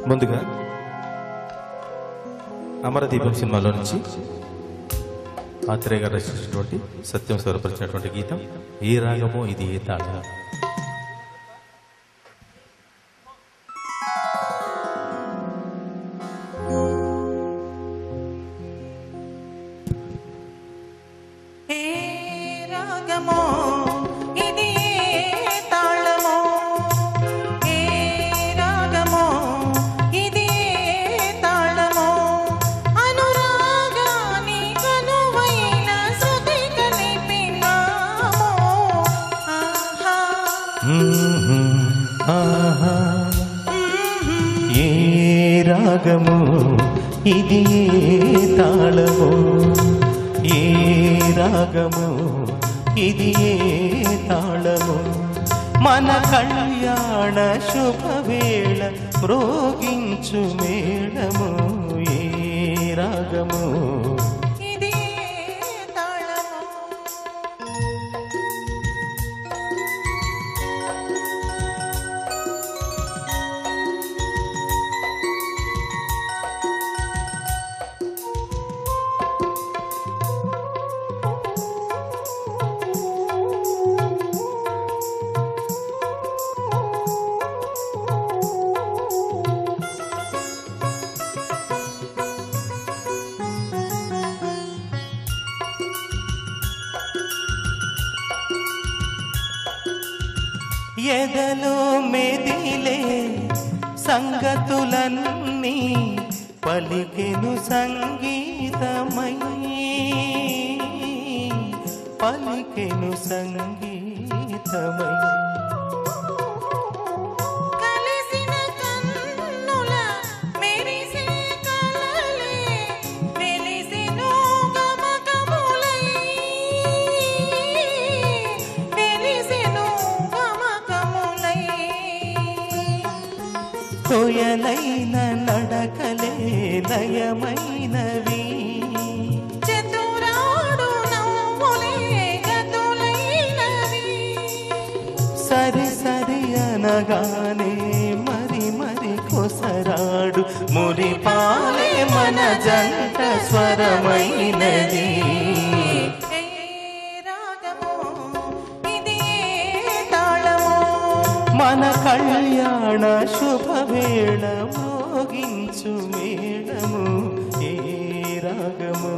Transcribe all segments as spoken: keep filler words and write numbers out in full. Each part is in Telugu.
ముందుగా అమరదీపం సినిమాలో నుంచి ఆత్రేయ గారు రచించినటువంటి సత్యం స్వరపరిచినటువంటి గీతం ఏ రాగమో ఇది ఏ తాళం. ఏ రాగము ఇది ఏ తాళము, ఏ రాగము ఇది ఏ తాళము, మన కళ్యాణ శుభవేళ ప్రోగించు మేళము. ఏ రాగము ఎదలో మెదిలే సంగతులన్నీ పలికెను సంగీతమై, పలికెను సంగీతమై. కోయలైన నడకలే లయమైనవి, చతురాడు నవ్వులే గతులైనవి. సరి సరి అనగానే మరి మరి కొసరాడు మురిపాలే మన జంట స్వరమైనది. మన కళ్యాణ శుభవేళ మోగించు మేళము. ఏ రాగము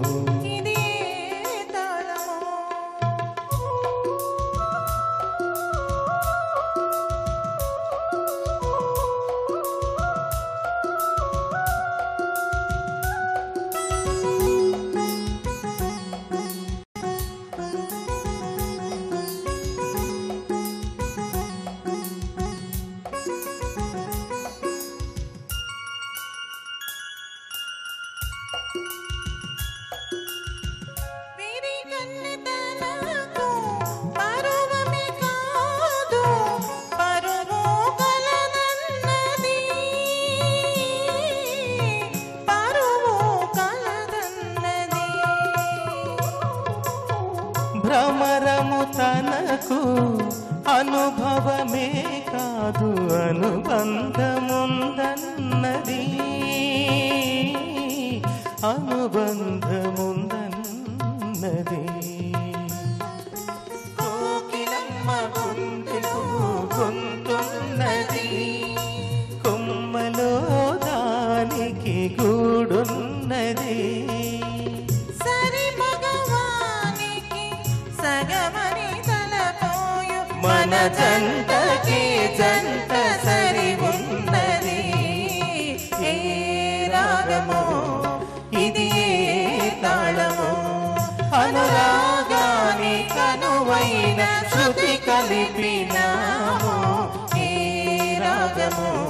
భ్రమరము తనకు అనుభవమే కాదు అనుబంధముందన్నది, అనుబంధముందన్నది. కోకిలమ్మ గుండెకు గొంతున్నది, కొమ్మలో దానికి గూడున్నది. మన జంటకి జంట సరి ఉన్నది. ఏ రాగమో ఇది ఏ తాళమో, అనురాగాని కనువైన శృతి కలిపినామో. ఏ రాగమో